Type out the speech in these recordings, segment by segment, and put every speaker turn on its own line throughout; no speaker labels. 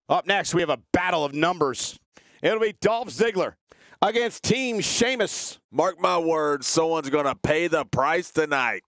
Up next, we have a battle of numbers. It'll be Dolph Ziggler against Team Sheamus.
Mark my words, someone's going to pay the price tonight.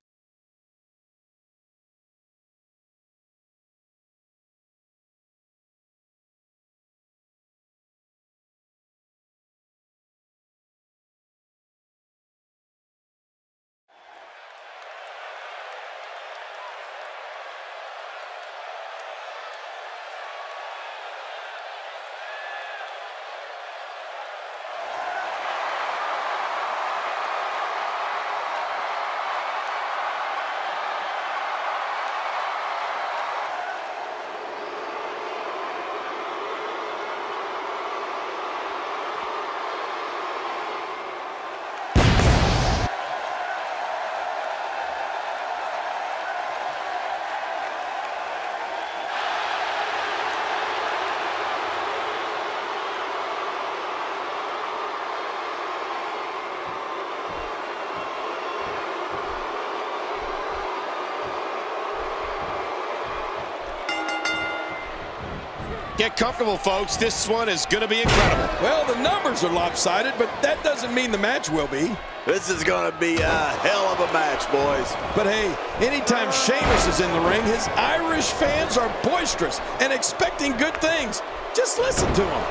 Get comfortable, folks. This one is going to be incredible.
Well, the numbers are lopsided, but that doesn't mean the match will be.
This is going to be a hell of a match, boys.
But hey, anytime Sheamus is in the ring, his Irish fans are boisterous and expecting good things. Just listen to them.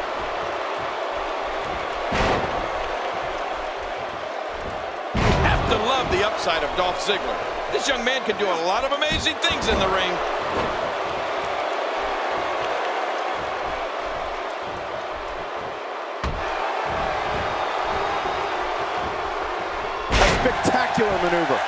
Have to love the upside of Dolph Ziggler. This young man can do a lot of amazing things in the ring.
Spectacular maneuver.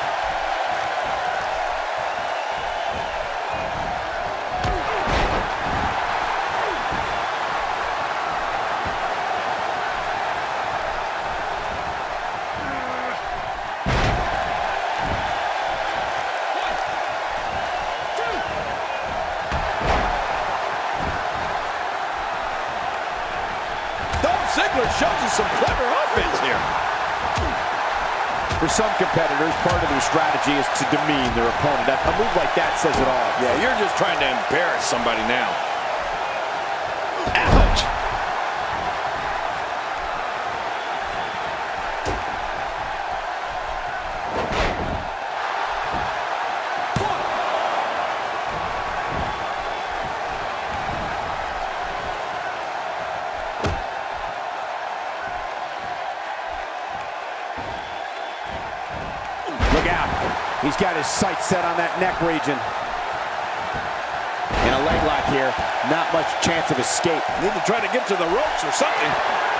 Dolph Ziggler shows us some clever offense here.
For some competitors, part of their strategy is to demean their opponent. A move like that says it all.
Yeah, you're just trying to embarrass somebody now. Ouch!
Look out. He's got his sights set on that neck region. In a leg lock here, not much chance of escape.
Need to try to get to the ropes or something.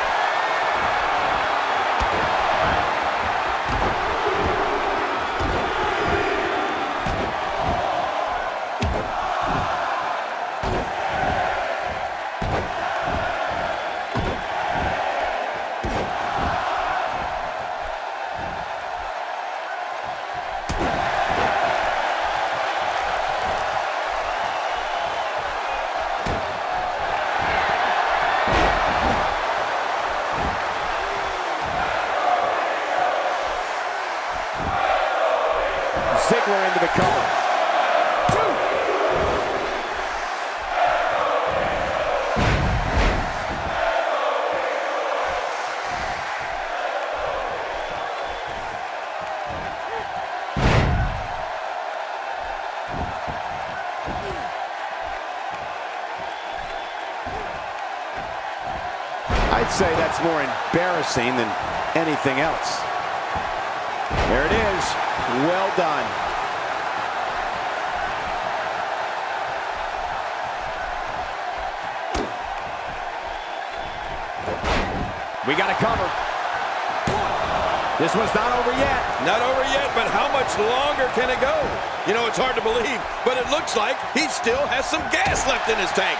Ziggler into the cover. I'd say that's more embarrassing than anything else. There it is. Well done. We got a cover. This one's not over yet.
Not over yet, but how much longer can it go? You know, it's hard to believe, but it looks like he still has some gas left in his tank.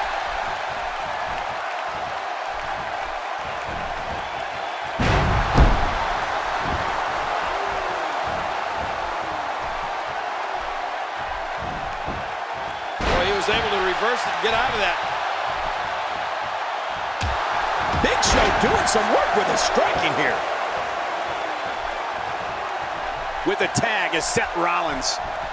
Well, he was able to reverse it and get out of that. Big Show doing some work with his striking here.
With the tag is Seth Rollins.